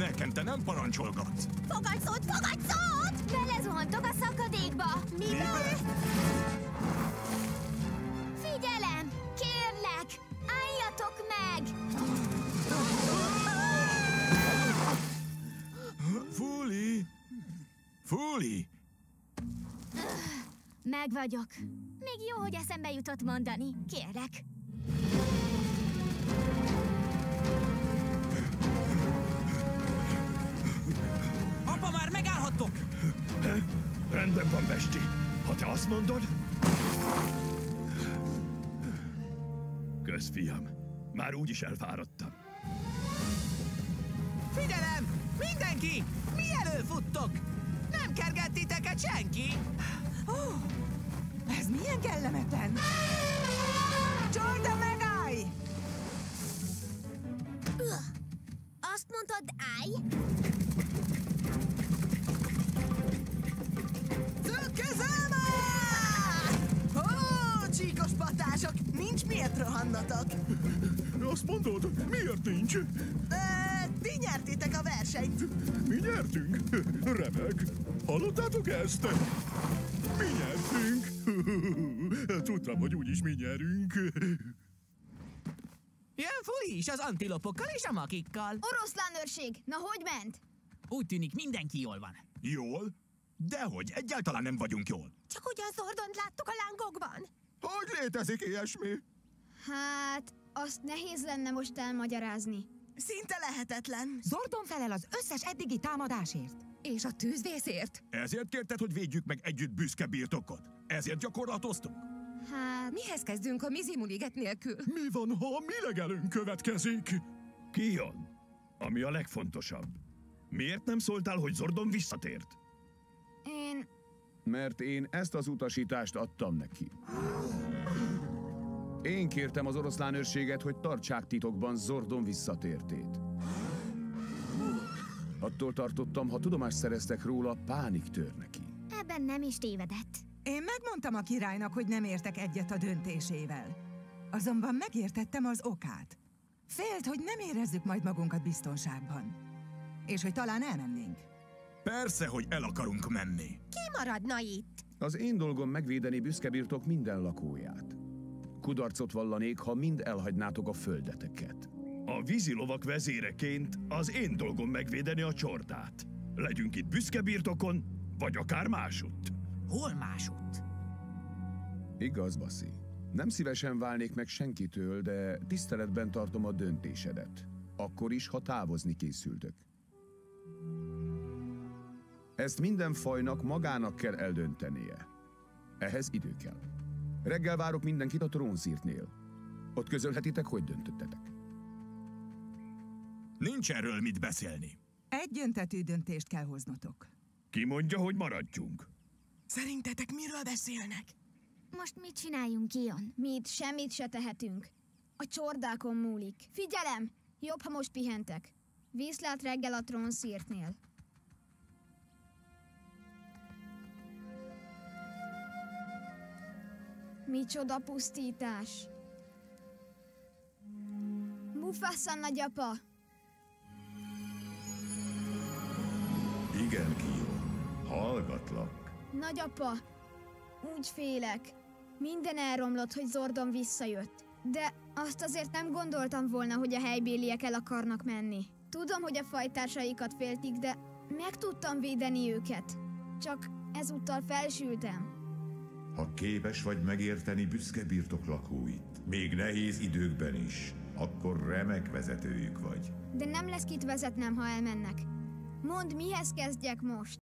Nekem te nem parancsolgatsz. Fogadj szót! Belezuhantok a szakadékba! Mibe? Figyelem! Kérlek! Álljatok meg! Fuli! Meg vagyok. Még jó, hogy eszembe jutott mondani. Kérlek. Apa, már megállhattok! Rendben van, Besti. Ha te azt mondod... Kösz, fiam. Már úgyis elfáradtam. Figyelem! Mindenki! Mi elől-futtok? Nem kerget titeket senki? Ez milyen kellemetlen! Jordan, megállj! Azt mondtad, állj? Közöm! Ó, csíkos patások! Nincs miért rohannatok! Azt mondod, miért nincs? Ti nyertétek a versenyt! Mi nyertünk? Remek. Hallottátok ezt? Mi nyertünk? Tudtam, hogy úgyis mi nyerünk. Jön Fuli is az antilopokkal és a makikkal. Oroszlánőrség! Na, hogy ment? Úgy tűnik, mindenki jól van. Jól? Dehogy, egyáltalán nem vagyunk jól. Csak ugyan Zordont láttuk a lángokban. Hogy létezik ilyesmi? Hát, azt nehéz lenne most elmagyarázni. Szinte lehetetlen. Zordon felel az összes eddigi támadásért. És a tűzvészért. Ezért kérted, hogy védjük meg együtt büszke birtokot? Ezért gyakorlatoztunk? Hát... Mihez kezdünk a mizimuliget nélkül? Mi van, ha a mi legelőnk következik? Ki jön? Ami a legfontosabb. Miért nem szóltál, hogy Zordon visszatért? Én... Mert én ezt az utasítást adtam neki. Én kértem az oroszlánőrséget, hogy tartsák titokban Zordon visszatértét. Attól tartottam, ha tudomást szereztek róla, pánik tör neki. Ebben nem is tévedett. Én megmondtam a királynak, hogy nem értek egyet a döntésével. Azonban megértettem az okát. Félt, hogy nem érezzük majd magunkat biztonságban. És hogy talán elmennénk. Persze, hogy el akarunk menni. Ki maradna itt? Az én dolgom megvédeni büszke birtok minden lakóját. Kudarcot vallanék, ha mind elhagynátok a földeteket. A vízilovak vezéreként az én dolgom megvédeni a csordát. Legyünk itt büszke birtokon, vagy akár másutt. Hol másutt? Igaz, Baszi. Nem szívesen válnék meg senkitől, de tiszteletben tartom a döntésedet. Akkor is, ha távozni készültök. Ezt minden fajnak magának kell eldöntenie. Ehhez idő kell. Reggel várok mindenkit a trónszírtnél. Ott közölhetitek, hogy döntöttetek. Nincs erről mit beszélni. Egyöntetű döntést kell hoznotok. Ki mondja, hogy maradjunk? Szerintetek miről beszélnek? Most mit csináljunk, Kion? Mit? Semmit se tehetünk. A csordákon múlik. Figyelem! Jobb, ha most pihentek. Viszlát reggel a trónszírtnél. Micsoda pusztítás! Mufasa nagyapa! Igen, Kio. Hallgatlak. Nagyapa! Úgy félek. Minden elromlott, hogy Zordon visszajött. De azt azért nem gondoltam volna, hogy a helybéliek el akarnak menni. Tudom, hogy a fajtársaikat féltik, de meg tudtam védeni őket. Csak ezúttal felsültem. Ha képes vagy megérteni büszke birtok lakóit, még nehéz időkben is, akkor remek vezetőjük vagy. De nem lesz kit vezetnem, ha elmennek. Mondd, mihez kezdjek most?